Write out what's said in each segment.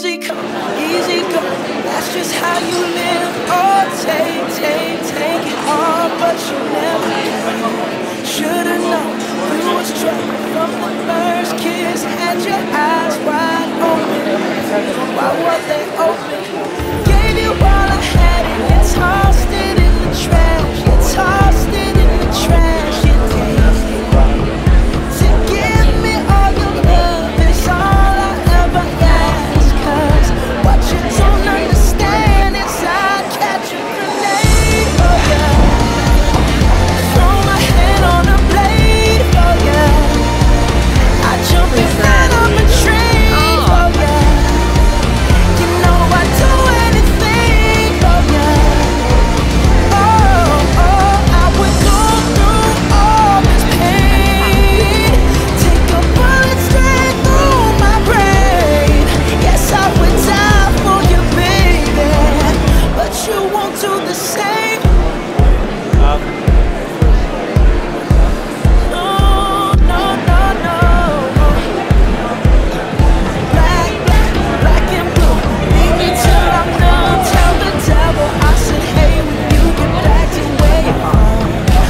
easy come, easy go. That's just how you live. Oh, take it all, but you never can. Should've known you was trouble from the first kiss. Had your eyes wide open. Why were they open? Gave you all I had and you tossed it in the trash. You tossed it in the trash. You did. To give me all your love is all I ever ask. 'Cause what you don't understand is I'd catch a grenade for ya. Throw my hand on a blade for ya. I jump in front of a train for ya. You know I'd do anything for ya. Oh, I would go through all this pain. Take a bullet straight through my brain. Yes, I would die for you, baby, but you won't do the same. No, no, no, no. Black and blue. Leave me till I'm done. Tell the devil I said, hey, when you get back to where you're from.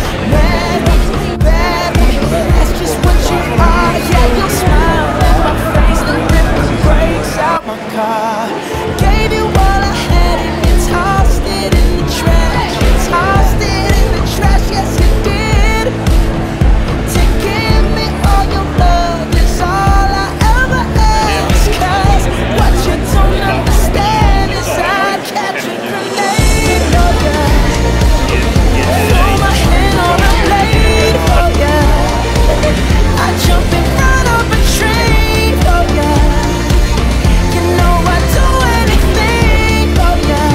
Baby, that's just what you are. Yeah, you smile in my face, then rip the brakes out my car. Gave you all I had and you tossed it in the trash. You tossed it in the trash, yes you did. To give me all your love is all I ever ask. 'Cause what you don't understand is I'd catch a grenade for ya. Throw my hand on a blade for ya. I jump in front of a train for ya. You know I'd do anything for ya.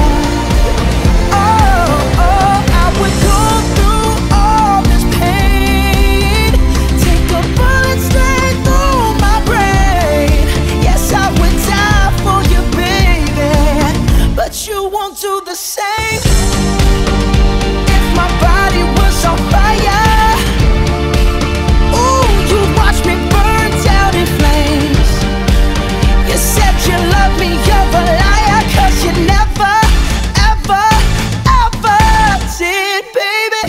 Oh, I would go through all this pain. Take a bullet straight through my brain. Yes, I would die for you, baby, but you won't do the same. If my body was on fire, ooh, you watch me burn down in flames. You said you love me, you're a liar, 'cause you never, ever, ever did, baby.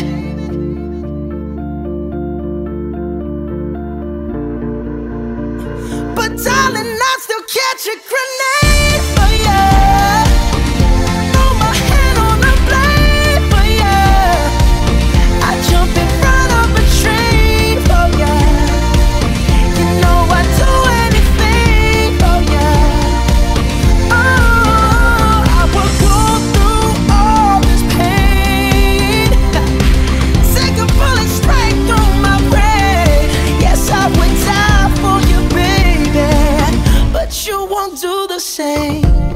But darling, I still catch a grenade for ya. Throw my hand on a blade for ya. I jump in front of a train for ya. You know I'd do anything for ya. Oh, I would go through all this pain. Take a bullet straight through my brain. Yes, I would die for you, baby, but you won't do the same.